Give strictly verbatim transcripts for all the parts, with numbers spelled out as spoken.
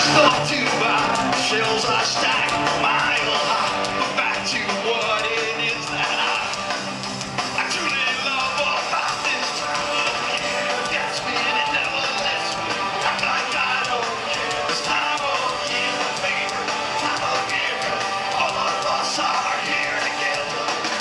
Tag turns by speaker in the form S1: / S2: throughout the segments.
S1: Thought to buy shells I stack mile high, but back to what it is that I, I truly love about this time of year. Gets me and it never lets me. Act like I don't care. This time of year, my favorite time of year, 'cause all of us are here together.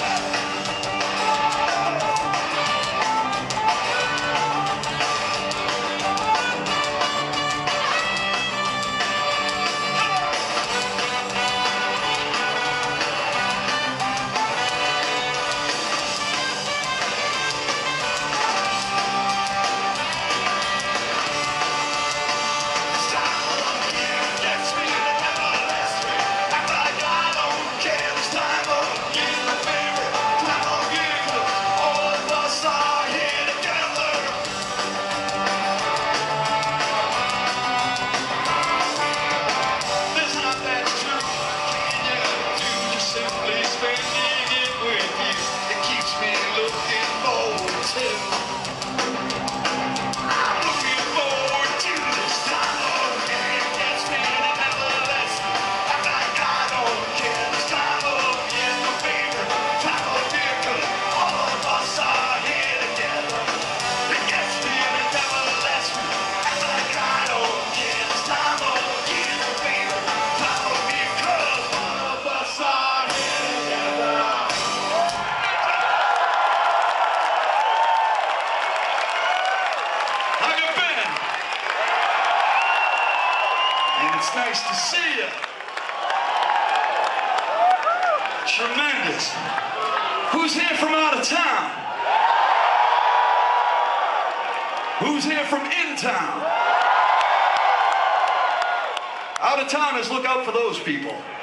S1: It's nice to see you. Tremendous. Who's here from out of town? Who's here from in town? Out of towners, look out for those people.